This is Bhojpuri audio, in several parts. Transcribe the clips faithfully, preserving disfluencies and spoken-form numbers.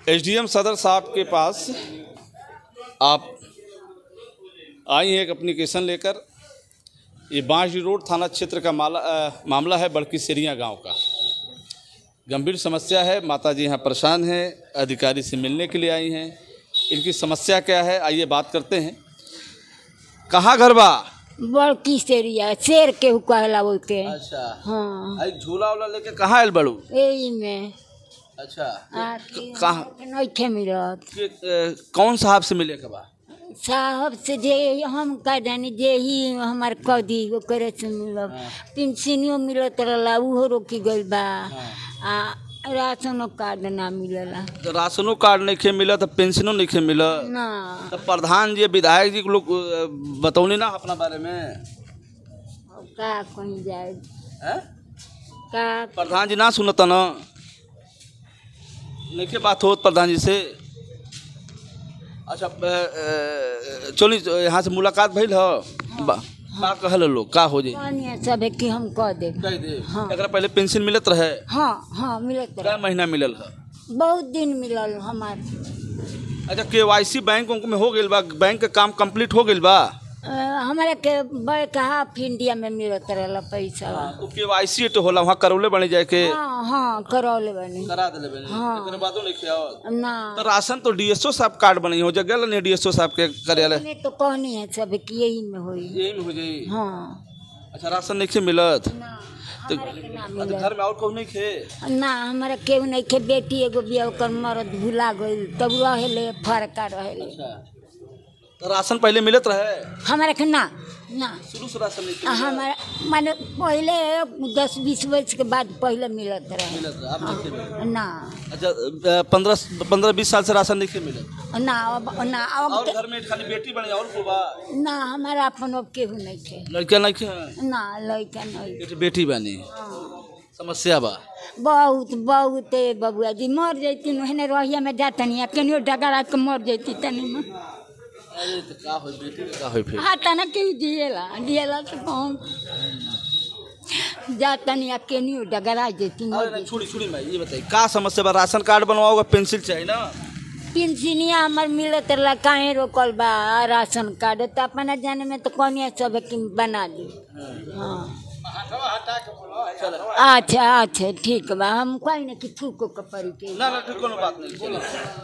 एसडीएम सदर साहब के पास आप आई हैं एक एप्लीकेशन लेकर। ये बांसडी रोड थाना क्षेत्र का माला आ, मामला है बड़की सेरिया गांव का। गंभीर समस्या है। माताजी यहाँ परेशान हैं, अधिकारी से मिलने के लिए आई हैं। इनकी समस्या क्या है आइए बात करते हैं। कहाँ घर बा? बड़की सेरिया शेर के कहला बोल के। अच्छा हाँ आई झूला उला लेके कहाँ आयल बड़ू? यही में। अच्छा कहाँ नहीं मिलत। कौन साहब से मिले के बा? साहब से जे हम कह जानी जे ही हमार कदी ओकरे से मिलब। पेंशनियो मिलत रहला उहो रोकी गइल बा। आ राशनो कार्ड ना मिलला। तो राशनो कार्ड नहीं मिला तो पेंशनो नहीं मिला ना। तो प्रधान जी विधायक जी को लोग बतौनी ना अपना बारे में। अब का कहीं जाए है? का प्रधान जी ना सुनता ना नहीं के बात हो प्रधान जी से। अच्छा चली यहाँ से मुलाकात भइल हो। हाँ। का कहल लोग का हो जाए सब है कि हम कह दे कह दे। हाँ। एकरा पहले पेंशन मिलत रहे? हाँ हाँ मिलत रहे। क्या महीना मिलल है? बहुत दिन मिलल हमार। अच्छा केवाईसी बैंक में हो गइल बा? बैंक का काम कंप्लीट हो गइल बा? हमारे के बैंक हाफ इंडिया में मिलत रहला पैसा। तो केवाईसी तो होला वहाँ करौले बने जाए के? हाँ हाँ करौले बने करा देले बने। हाँ। एकरा बादो नहीं खियावत ना। तो राशन तो डीएसओ साहब कार्ड बनी हो जगह नहीं डीएसओ साहब के कार्यालय में तो कहनी है सब कि यही में होई। यही में हो जाई। हाँ। अच्छा राशन नहीं खे मिलत? ना तो हमारे के ना तो मिलत। घर में और कोई नहीं खे? ना हमारा केहू नहीं खे। बेटी एगो बिया ओकर मरद भुला गइल तब रहेले फरका रहेले। अच्छा तो राशन पहले मिलत रहे? हमारा के ना ना शुरू से राशन नहीं खे? हमारा माने पहले दस बीस वर्ष के बाद पहले मिलत रहे। मिलत रहे अब नहीं खे मिलत? ना। अच्छा पंद्रह पंद्रह बीस साल से राशन नहीं खे मिलत? ना अब ना अब और घर में खाली बेटी बनी और को बा? ना हमारा अपन अब केहू नहीं थे। लड़का नहीं खे? ना लड़का नहीं। एक बेटी बनी। समस्या बा बहुत बहुत बबुआ जी मर जैती हेने रहिया में जातनी केनियो डगरा के मर जैती तनी में। अरे तो का होई बेटी का होई फिर? हाँ तना केहू जिएला जिएला तो कौन जातनी केनियो डगरा जैती। अरे छोड़ी छोड़ी मैं ये बताइए का समस्या बा? राशन कार्ड बनवाओगे पेंसिल चाहिए ना? पेंशनिया हमार मिलत रहा काहे रोकल बा राशन कार्ड तो अपना जाने में तो कौन सब बना दी। हाँ अच्छा अच्छा ठीक बा हम कोई ना कि थूको के पड़ी के ना ना ठीक कोनो बात नहीं। चलो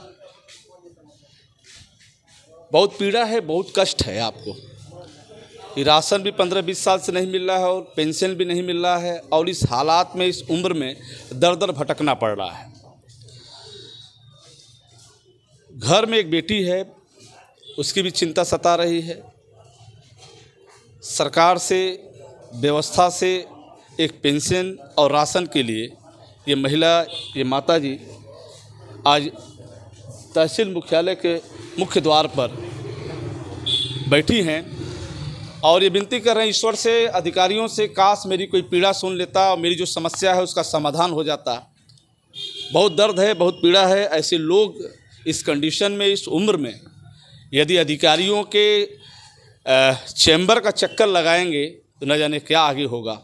बहुत पीड़ा है, बहुत कष्ट है आपको। ये राशन भी पंद्रह बीस साल से नहीं मिल रहा है और पेंशन भी नहीं मिल रहा है और इस हालात में इस उम्र में दर दर भटकना पड़ रहा है। घर में एक बेटी है उसकी भी चिंता सता रही है। सरकार से व्यवस्था से एक पेंशन और राशन के लिए ये महिला ये माताजी आज तहसील मुख्यालय के मुख्य द्वार पर बैठी हैं और ये विनती कर रहे हैं ईश्वर से अधिकारियों से काश मेरी कोई पीड़ा सुन लेता और मेरी जो समस्या है उसका समाधान हो जाता। बहुत दर्द है, बहुत पीड़ा है। ऐसे लोग इस कंडीशन में इस उम्र में यदि अधिकारियों के चैम्बर का चक्कर लगाएंगे तो न जाने क्या आगे होगा।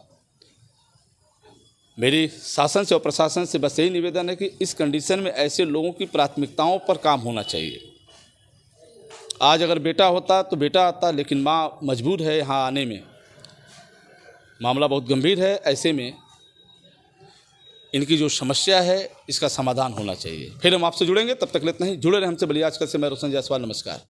मेरी शासन से और प्रशासन से बस यही निवेदन है कि इस कंडीशन में ऐसे लोगों की प्राथमिकताओं पर काम होना चाहिए। आज अगर बेटा होता तो बेटा आता, लेकिन माँ मजबूर है यहाँ आने में। मामला बहुत गंभीर है। ऐसे में इनकी जो समस्या है इसका समाधान होना चाहिए। फिर हम आपसे जुड़ेंगे, तब तक लेते नहीं जुड़े रहे हमसे। बलिया आजकल से मैं रोशन जायसवाल, नमस्कार।